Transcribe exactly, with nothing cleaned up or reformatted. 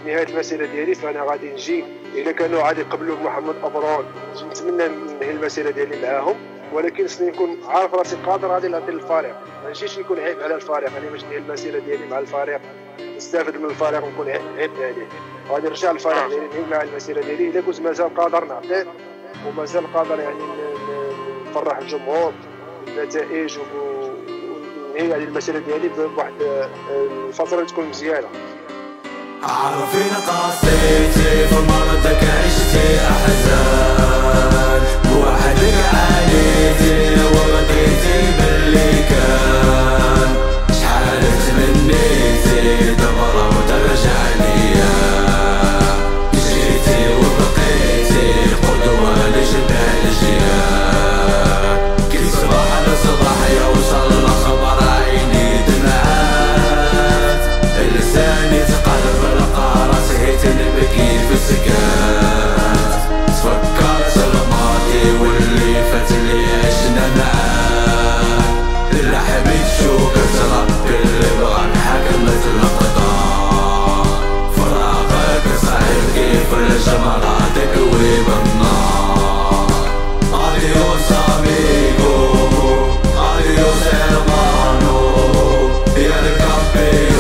نهايه المسيره ديالي فانا غادي نجي الا كانوا غادي يقبلوا محمد ابرون نتمنى ننهي المسيره ديالي معاهم، ولكن خصني نكون عارف راسي قادر غادي نعطي للفريق، ما نجيش نكون عيب على الفريق. انا باش ننهي المسيره ديالي مع الفريق نستافد من الفريق ونكون عيب عليه، غادي نرجع للفريق ديالي ننهي مع المسيره ديالي الا كنت مازال قادر نعطيه ومازال قادر يعني نفرح الجمهور بالنتائج وننهي هذه المسيره ديالي بواحد الفتره اللي تكون مزيانه. عرفينا قصيتي في مرضك عشتي احزان بوحدك عانيتي ورضيتي باللي كان، شحال تمنيتي تبرا وترجع ليا، جيتي وبقيتي قدوة لجميع الاجيال، كل صباح على صباح يوصل خبر عيني دمعات، لساني تقلب تنبكي في السكات، تفكرت الماضي واللي فات اللي عشنا معاه، لا حبيت شوكة ربي اللي بغى محاكمة الأقدار، فراغك صعيب كيف الجمرة تكوي بالنار. Adios amigo, adios hermano, y el campeón